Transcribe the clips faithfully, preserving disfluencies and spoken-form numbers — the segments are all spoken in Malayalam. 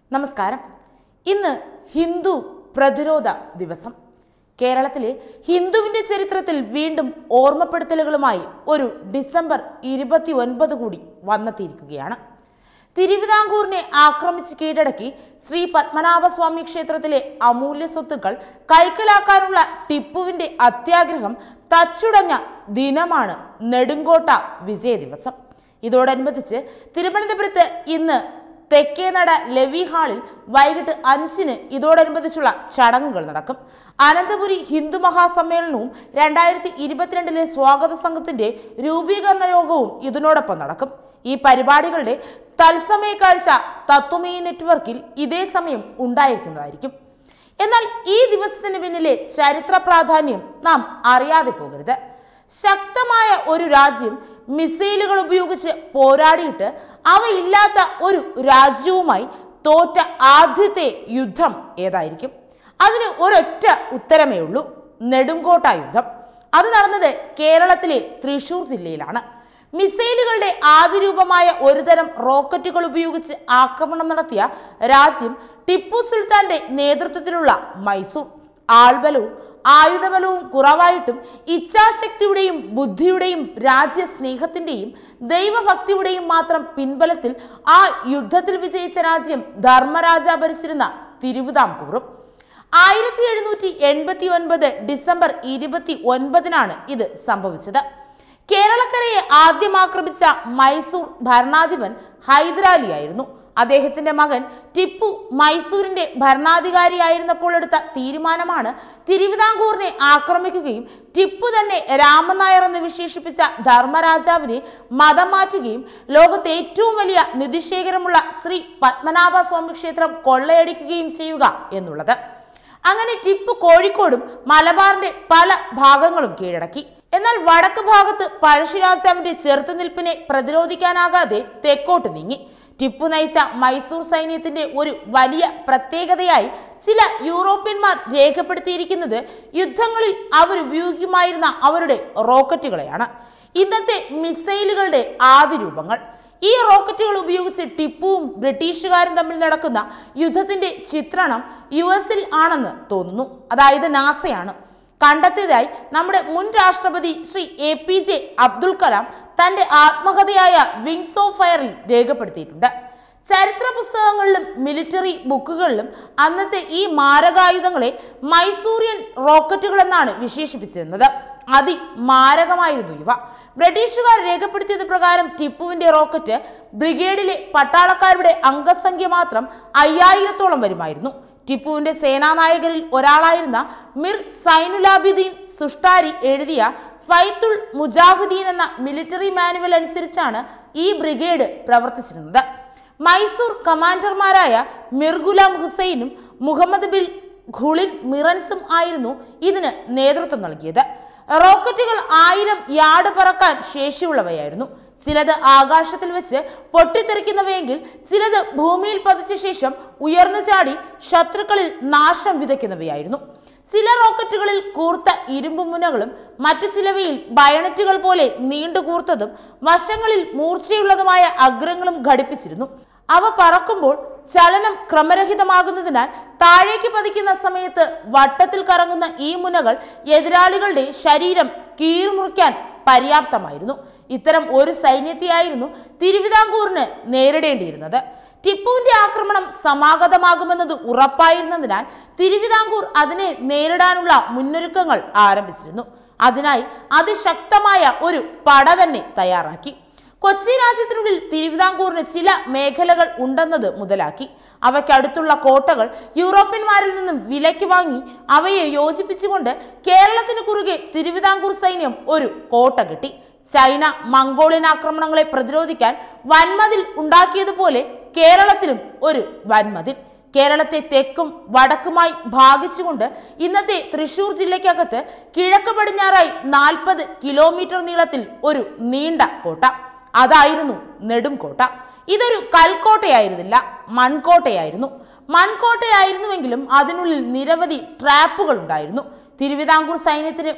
നമസ്കാരം. ഇന്ന് ഹിന്ദു പ്രതിരോധ ദിവസം. കേരളത്തിലെ ഹിന്ദുവിൻ്റെ ചരിത്രത്തിൽ വീണ്ടും ഓർമ്മപ്പെടുത്തലുകളുമായി ഒരു ഡിസംബർ ഇരുപത്തി ഒൻപത് കൂടി വന്നെത്തിയിരിക്കുകയാണ്. തിരുവിതാംകൂറിനെ ആക്രമിച്ച് കീഴടക്കി ശ്രീ പത്മനാഭസ്വാമി ക്ഷേത്രത്തിലെ അമൂല്യ സ്വത്തുക്കൾ കൈക്കലാക്കാനുള്ള ടിപ്പുവിൻ്റെ അത്യാഗ്രഹം തച്ചുടഞ്ഞ ദിനമാണ് നെടുങ്കോട്ട വിജയ ദിവസം. ഇതോടനുബന്ധിച്ച് തിരുവനന്തപുരത്ത് ഇന്ന് തെക്കേനട ലവി ഹാളിൽ വൈകിട്ട് അഞ്ചിന് ഇതോടനുബന്ധിച്ചുള്ള ചടങ്ങുകൾ നടക്കും. അനന്തപുരി ഹിന്ദു മഹാസമ്മേളനവും രണ്ടായിരത്തി ഇരുപത്തിരണ്ടിലെ സ്വാഗത സംഘത്തിന്റെ രൂപീകരണ യോഗവും ഇതിനോടൊപ്പം നടക്കും. ഈ പരിപാടികളുടെ തത്സമയ കാഴ്ച തത്വമയി നെറ്റ്വർക്കിൽ ഇതേ സമയം ഉണ്ടായിരിക്കുന്നതായിരിക്കും. എന്നാൽ ഈ ദിവസത്തിന് പിന്നിലെ ചരിത്ര പ്രാധാന്യം നാം അറിയാതെ പോകരുത്. ശക്തമായ ഒരു രാജ്യം മിസൈലുകൾ ഉപയോഗിച്ച് പോരാടിയിട്ട് അവയില്ലാത്ത ഒരു രാജ്യവുമായി തോറ്റ ആദ്യത്തെ യുദ്ധം ഏതായിരിക്കും? അതിന് ഒരൊറ്റ ഉത്തരമേ ഉള്ളൂ: നെടുങ്കോട്ട യുദ്ധം. അത് നടന്നത് കേരളത്തിലെ തൃശൂർ ജില്ലയിലാണ്. മിസൈലുകളുടെ ആദിരൂപമായ ഒരുതരം റോക്കറ്റുകൾ ഉപയോഗിച്ച് ആക്രമണം നടത്തിയ രാജ്യം ടിപ്പു സുൽത്താന്റെ നേതൃത്വത്തിലുള്ള മൈസൂർ. ആൾബലവും ആയുധബലവും കുറവായിട്ടും ഇച്ഛാശക്തിയുടെയും ബുദ്ധിയുടെയും രാജ്യസ്നേഹത്തിന്റെയും ദൈവഭക്തിയുടെയും മാത്രം പിൻബലത്തിൽ ആ യുദ്ധത്തിൽ വിജയിച്ച രാജ്യം ധർമ്മരാജ ഭരിച്ചിരുന്ന തിരുവിതാംകൂറും. ആയിരത്തി എഴുന്നൂറ്റി എൺപത്തി ഒൻപത് ഡിസംബർ ഇരുപത്തി ഒൻപതിനാണ് ഇത് സംഭവിച്ചത്. കേരളക്കരയെ ആദ്യം ആക്രമിച്ച മൈസൂർ ഭരണാധിപൻ ഹൈദരാലിയായിരുന്നു. അദ്ദേഹത്തിന്റെ മകൻ ടിപ്പു മൈസൂരിന്റെ ഭരണാധികാരിയായിരുന്നപ്പോൾ എടുത്ത തീരുമാനമാണ് തിരുവിതാംകൂറിനെ ആക്രമിക്കുകയും ടിപ്പു തന്നെ രാമൻ നായർ എന്ന് വിശേഷിപ്പിച്ച ധർമ്മരാജാവിനെ മതം മാറ്റുകയും ലോകത്തെ ഏറ്റവും വലിയ നിധിശേഖരമുള്ള ശ്രീ പത്മനാഭസ്വാമി ക്ഷേത്രം കൊള്ളയടിക്കുകയും ചെയ്യുക എന്നുള്ളത്. അങ്ങനെ ടിപ്പു കോഴിക്കോടും മലബാറിന്റെ പല ഭാഗങ്ങളും കീഴടക്കി. എന്നാൽ വടക്ക് ഭാഗത്ത് പഴശ്ശിരാജാവിന്റെ ചെറുത്തുനിൽപ്പിനെ പ്രതിരോധിക്കാനാകാതെ തെക്കോട്ട് നീങ്ങി. ടിപ്പു നയിച്ച മൈസൂർ സൈന്യത്തിന്റെ ഒരു വലിയ പ്രത്യേകതയായി ചില യൂറോപ്യന്മാർ രേഖപ്പെടുത്തിയിരിക്കുന്നത് യുദ്ധങ്ങളിൽ അവരുപയോഗിക്കുമായിരുന്ന അവരുടെ റോക്കറ്റുകളെയാണ്. ഇന്നത്തെ മിസൈലുകളുടെ ആദ്യ രൂപങ്ങൾ. ഈ റോക്കറ്റുകൾ ഉപയോഗിച്ച് ടിപ്പുവും ബ്രിട്ടീഷുകാരും തമ്മിൽ നടക്കുന്ന യുദ്ധത്തിന്റെ ചിത്രണം യു എസിൽ ആണെന്ന് തോന്നുന്നു. അതായത് നാസയാണ് കണ്ടെത്തിയതായി നമ്മുടെ മുൻ രാഷ്ട്രപതി Shri A P J Abdul Kalam തന്റെ ആത്മകഥയായ വിങ്സ് ഓഫ് ഫയറിൽ രേഖപ്പെടുത്തിയിട്ടുണ്ട്. ചരിത്ര പുസ്തകങ്ങളിലും മിലിറ്ററി ബുക്കുകളിലും അന്നത്തെ ഈ മാരകായുധങ്ങളെ മൈസൂരിയൻ റോക്കറ്റുകൾ എന്നാണ് വിശേഷിപ്പിച്ചിരുന്നത്. അതിമാരകമായിരുന്നു ഇവ. ബ്രിട്ടീഷുകാർ രേഖപ്പെടുത്തിയത് പ്രകാരം ടിപ്പുവിന്റെ റോക്കറ്റ് ബ്രിഗേഡിലെ പട്ടാളക്കാരുടെ അംഗസംഖ്യ മാത്രം അയ്യായിരത്തോളം വരുമായിരുന്നു. ടിപ്പുവിന്റെ സേനാനായകരിൽ ഒരാളായിരുന്ന മിർ സൈനുലാബിദ്ദീൻ സുഷ്ടാരി എഴുതിയ ഫൈത്തുൽ മുജാഹിദീൻ എന്ന മിലിറ്ററി മാനുവൽ അനുസരിച്ചാണ് ഈ ബ്രിഗേഡ് പ്രവർത്തിച്ചിരുന്നത്. മൈസൂർ കമാൻഡർമാരായ മിർ ഗുലാം ഹുസൈനും മുഹമ്മദ് ബിൻ ഖുളിൻ മിറൻസും ആയിരുന്നു ഇതിന് നേതൃത്വം നൽകിയത്. റോക്കറ്റുകൾ ആയിരം യാർഡ് പറക്കാൻ ശേഷിയുള്ളവയായിരുന്നു. ചിലത് ആകാശത്തിൽ വെച്ച് പൊട്ടിത്തെറിക്കുന്നവയെങ്കിൽ ചിലത് ഭൂമിയിൽ പതിച്ച ശേഷം ഉയർന്നു ചാടി ശത്രുക്കളിൽ നാശം വിതയ്ക്കുന്നവയായിരുന്നു. ചില റോക്കറ്റുകളിൽ കൂർത്ത ഇരുമ്പ് മുനകളും മറ്റു ചിലവയിൽ ബയണറ്റുകൾ പോലെ നീണ്ടു കൂർത്തതും വശങ്ങളിൽ മൂർച്ചയുള്ളതുമായ അഗ്രങ്ങളും ഘടിപ്പിച്ചിരുന്നു. അവ പറക്കുമ്പോൾ ചലനം ക്രമരഹിതമാകുന്നതിനാൽ താഴേക്ക് പതിക്കുന്ന സമയത്ത് വട്ടത്തിൽ കറങ്ങുന്ന ഈ മുനകൾ എതിരാളികളുടെ ശരീരം കീറുമുറിക്കാൻ പര്യാപ്തമായിരുന്നു. ഇത്തരം ഒരു സൈന്യത്തെയായിരുന്നു തിരുവിതാംകൂറിന് നേരിടേണ്ടിയിരുന്നത്. ടിപ്പുവിന്റെ ആക്രമണം സമാഗതമാകുമെന്നത് ഉറപ്പായിരുന്നതിനാൽ തിരുവിതാംകൂർ അതിനെ നേരിടാനുള്ള മുന്നൊരുക്കങ്ങൾ ആരംഭിച്ചിരുന്നു. അതിനായി അതിശക്തമായ ഒരു പട തന്നെ തയ്യാറാക്കി. കൊച്ചി രാജ്യത്തിനുള്ളിൽ തിരുവിതാംകൂറിന് ചില മേഖലകൾ ഉണ്ടെന്നത് മുതലാക്കി അവയ്ക്കടുത്തുള്ള കോട്ടകൾ യൂറോപ്യന്മാരിൽ നിന്നും വിലയ്ക്ക് വാങ്ങി അവയെ യോജിപ്പിച്ചുകൊണ്ട് കേരളത്തിന് കുറുകെ തിരുവിതാംകൂർ സൈന്യം ഒരു കോട്ട കെട്ടി. ചൈന മംഗോളിയൻ ആക്രമണങ്ങളെ പ്രതിരോധിക്കാൻ വൻമതിൽ ഉണ്ടാക്കിയതുപോലെ കേരളത്തിലും ഒരു വൻമതിൽ. കേരളത്തെ തെക്കും വടക്കുമായി ഭാഗിച്ചുകൊണ്ട് ഇന്നത്തെ തൃശൂർ ജില്ലയ്ക്കകത്ത് കിഴക്ക് പടിഞ്ഞാറായി നാൽപ്പത് കിലോമീറ്റർ നീളത്തിൽ ഒരു നീണ്ട കോട്ട. അതായിരുന്നു നെടുംകോട്ട. ഇതൊരു കൽക്കോട്ടയായിരുന്നില്ല, മൺകോട്ടയായിരുന്നു. മൺകോട്ടയായിരുന്നുവെങ്കിലും അതിനുള്ളിൽ നിരവധി ട്രാപ്പുകൾ ഉണ്ടായിരുന്നു. തിരുവിതാംകൂർ സൈന്യത്തിന്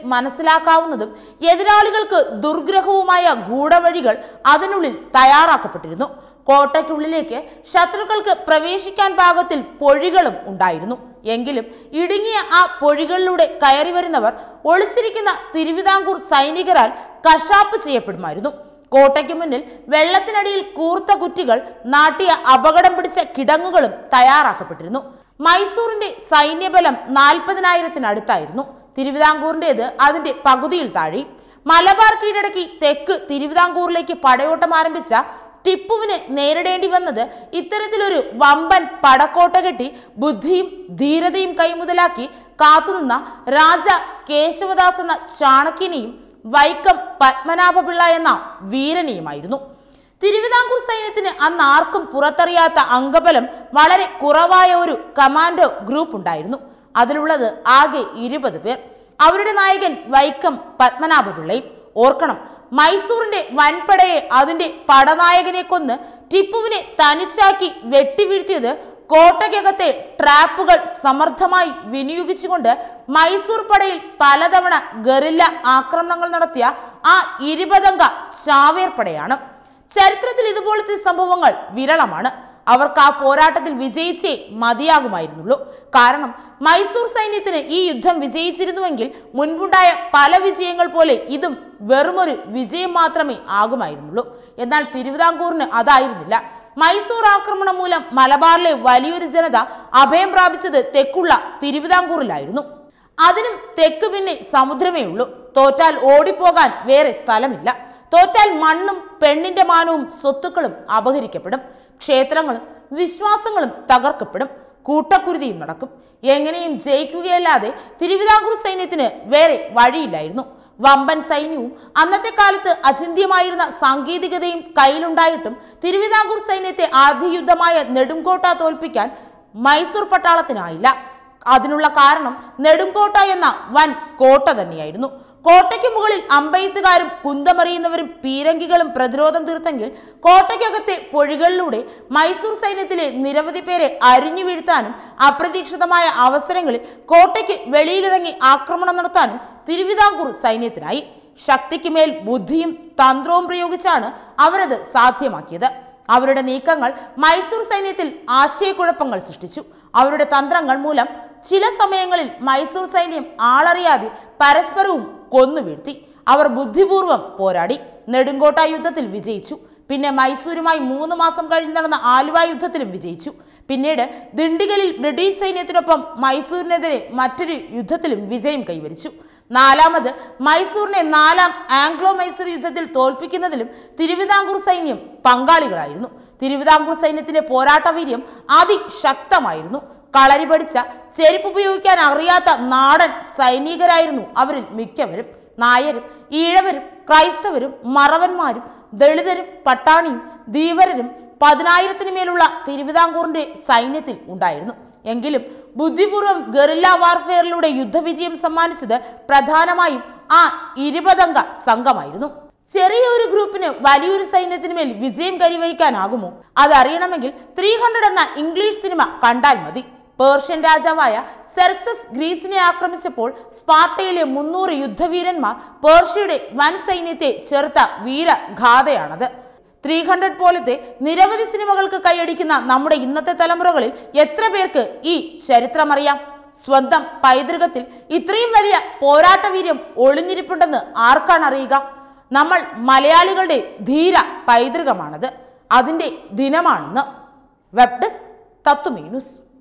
കോട്ടയ്ക്കുള്ളിലേക്ക് ശത്രുക്കൾക്ക് പ്രവേശിക്കാൻ പാകത്തിൽ പൊഴികളും ഉണ്ടായിരുന്നു. എങ്കിലും ഇടുങ്ങിയ ആ പൊഴികളിലൂടെ കയറി വരുന്നവർ ഒളിച്ചിരിക്കുന്ന തിരുവിതാംകൂർ സൈനികരാൽ കശാപ്പ് ചെയ്യപ്പെടുമായിരുന്നു. കോട്ടയ്ക്ക് മുന്നിൽ വെള്ളത്തിനടിയിൽ കൂർത്ത കുറ്റികൾ നാട്ടിയ അപകടം പിടിച്ച കിടങ്ങുകളും തയ്യാറാക്കപ്പെട്ടിരുന്നു. മൈസൂറിന്റെ സൈന്യബലം നാൽപ്പതിനായിരത്തിനടുത്തായിരുന്നു. തിരുവിതാംകൂറിൻ്റെത് അതിന്റെ പകുതിയിൽ താഴെ. മലബാർ കീഴടക്കി തെക്ക് തിരുവിതാംകൂറിലേക്ക് പടയോട്ടം ആരംഭിച്ച ടിപ്പുവിന് നേരിടേണ്ടി വന്നത് ഇത്തരത്തിലൊരു വമ്പൻ പടക്കോട്ട കെട്ടി ബുദ്ധിയും ധീരതയും കൈമുതലാക്കി കാത്തുനിന്ന രാജ കേശവദാസ് എന്ന ചാണക്യനെയും വൈക്കം പത്മനാഭപിള്ള എന്ന വീരനെയുമായിരുന്നു. തിരുവിതാംകൂർ സൈന്യത്തിന് അന്ന് ആർക്കും പുറത്തറിയാത്ത അംഗബലം വളരെ കുറവായ ഒരു കമാൻഡോ ഗ്രൂപ്പ് ഉണ്ടായിരുന്നു. അതിലുള്ളത് ആകെ ഇരുപത് പേർ. അവരുടെ നായകൻ വൈക്കം പത്മനാഭപിള്ളയും. ഓർക്കണം, മൈസൂറിന്റെ വൻപടയെ അതിന്റെ പടനായകനെ കൊന്ന് ടിപ്പുവിനെ തനിച്ചാക്കി വെട്ടിവീഴ്ത്തിയത് കോട്ടയ്ക്കകത്തെ ട്രാപ്പുകൾ സമർത്ഥമായി വിനിയോഗിച്ചുകൊണ്ട് മൈസൂർ പടയിൽ പലതവണ ഗറില്ല ആക്രമണങ്ങൾ നടത്തിയ ആ ഇരുപതംഗ ചാവേർ പടയാണ്. ചരിത്രത്തിൽ ഇതുപോലത്തെ സംഭവങ്ങൾ വിരളമാണ്. അവർക്ക് ആ പോരാട്ടത്തിൽ വിജയിച്ചേ മതിയാകുമായിരുന്നുള്ളൂ. കാരണം മൈസൂർ സൈന്യത്തിന് ഈ യുദ്ധം വിജയിച്ചിരുന്നുവെങ്കിൽ മുൻപുണ്ടായ പല വിജയങ്ങൾ പോലെ ഇതും വെറുമൊരു വിജയം മാത്രമേ ആകുമായിരുന്നുള്ളൂ. എന്നാൽ തിരുവിതാംകൂറിന് അതായിരുന്നില്ല. മൈസൂർ ആക്രമണം മൂലം മലബാറിലെ വലിയൊരു ജനത അഭയം പ്രാപിച്ചത് തെക്കുള്ള തിരുവിതാംകൂറിലായിരുന്നു. അതിനും തെക്ക് പിന്നെ സമുദ്രമേ ഉള്ളൂ. തോറ്റാൽ ഓടിപ്പോകാൻ വേറെ സ്ഥലമില്ല. തോറ്റാൽ മണ്ണും പെണ്ണിന്റെ മാനവും സ്വത്തുക്കളും അപഹരിക്കപ്പെടും. ക്ഷേത്രങ്ങളും വിശ്വാസങ്ങളും തകർക്കപ്പെടും. കൂട്ടക്കുരുതിയും നടക്കും. എങ്ങനെയും ജയിക്കുകയല്ലാതെ തിരുവിതാംകൂർ സൈന്യത്തിന് വേറെ വഴിയില്ലായിരുന്നു. വമ്പൻ സൈന്യവും അന്നത്തെ കാലത്ത് അചിന്ത്യമായിരുന്ന സാങ്കേതികതയും കയ്യിലുണ്ടായിട്ടും തിരുവിതാംകൂർ സൈന്യത്തെ ആദ്യ യുദ്ധമായ നെടുംകോട്ട തോൽപ്പിക്കാൻ മൈസൂർ പട്ടാളത്തിനായില്ല. അതിനുള്ള കാരണം നെടുംകോട്ട എന്ന വൻ കോട്ട തന്നെയായിരുന്നു. കോട്ടയ്ക്ക് മുകളിൽ അമ്പെയ്ത്തുകാരും കുന്തമറിയുന്നവരും പീരങ്കികളും പ്രതിരോധം തീർത്തെങ്കിൽ കോട്ടയ്ക്കകത്തെ പൊഴികളിലൂടെ മൈസൂർ സൈന്യത്തിലെ നിരവധി പേരെ അരിഞ്ഞു വീഴ്ത്താനും അപ്രതീക്ഷിതമായ അവസരങ്ങളിൽ കോട്ടയ്ക്ക് വെളിയിലിറങ്ങി ആക്രമണം നടത്താനും തിരുവിതാംകൂർ സൈന്യത്തിനായി. ശക്തിക്ക് മേൽ ബുദ്ധിയും തന്ത്രവും പ്രയോഗിച്ചാണ് അവരത് സാധ്യമാക്കിയത്. അവരുടെ നീക്കങ്ങൾ മൈസൂർ സൈന്യത്തിൽ ആശയക്കുഴപ്പങ്ങൾ സൃഷ്ടിച്ചു. അവരുടെ തന്ത്രങ്ങൾ മൂലം ചില സമയങ്ങളിൽ മൈസൂർ സൈന്യം ആളറിയാതെ പരസ്പരവും കൊന്നുവീഴ്ത്തി. അവർ ബുദ്ധിപൂർവം പോരാടി. നെടുങ്കോട്ട യുദ്ധത്തിൽ വിജയിച്ചു. പിന്നെ മൈസൂരുമായി മൂന്ന് മാസം കഴിഞ്ഞ് നടന്ന ആലുവ യുദ്ധത്തിലും വിജയിച്ചു. പിന്നീട് ദിണ്ടിഗലിൽ ബ്രിട്ടീഷ് സൈന്യത്തിനൊപ്പം മൈസൂരിനെതിരെ മറ്റൊരു യുദ്ധത്തിലും വിജയം കൈവരിച്ചു. നാലാമത് മൈസൂരിനെ നാലാം ആംഗ്ലോ മൈസൂർ യുദ്ധത്തിൽ തോൽപ്പിക്കുന്നതിലും തിരുവിതാംകൂർ സൈന്യം പങ്കാളികളായിരുന്നു. തിരുവിതാംകൂർ സൈന്യത്തിന്റെ പോരാട്ടവീര്യം അതിശക്തമായിരുന്നു. കളരി പഠിച്ച ചെരുപ്പ് ഉപയോഗിക്കാൻ അറിയാത്ത നാടൻ സൈനികരായിരുന്നു അവരിൽ മിക്കവരും. നായരും ഈഴവരും ക്രൈസ്തവരും മറവന്മാരും ദളിതരും പട്ടാണിയും ധീവരരും പതിനായിരത്തിന് മേലുള്ള തിരുവിതാംകൂറിന്റെ സൈന്യത്തിൽ ഉണ്ടായിരുന്നു. എങ്കിലും ബുദ്ധിപൂർവ്വം ഗറില്ല വാർഫെയറിലൂടെ യുദ്ധവിജയം സമ്മാനിച്ചത് പ്രധാനമായും ആ ഇരുപതംഗ സംഘമായിരുന്നു. ചെറിയ ഒരു ഗ്രൂപ്പിന് വലിയൊരു സൈന്യത്തിന് മേൽ വിജയം കൈവരിക്കാനാകുമോ? അതറിയണമെങ്കിൽ ത്രീ ഹൺഡ്രഡ് എന്ന ഇംഗ്ലീഷ് സിനിമ കണ്ടാൽ മതി. പേർഷ്യൻ രാജാവായ സെർക്സസ് ഗ്രീസിനെ ആക്രമിച്ചപ്പോൾ സ്പാർട്ടയിലെ മുന്നൂറ് യുദ്ധവീരന്മാർ പേർഷ്യയുടെ വൻ സൈന്യത്തെ ചെറുത്ത വീരഗാഥയാണത്. ത്രീ ഹൺഡ്രഡ് പോലത്തെ നിരവധി സിനിമകൾക്ക് കൈയടിക്കുന്ന നമ്മുടെ ഇന്നത്തെ തലമുറകളിൽ എത്ര പേർക്ക് ഈ ചരിത്രമറിയാം? സ്വന്തം പൈതൃകത്തിൽ ഇത്രയും വലിയ പോരാട്ടവീര്യം ഒളിഞ്ഞിരിപ്പുണ്ടെന്ന് ആർക്കാണ് അറിയുക? നമ്മൾ മലയാളികളുടെ ധീര പൈതൃകമാണത്. അതിൻ്റെ ദിനമാണെന്ന്. Web desk Tatwamayi news.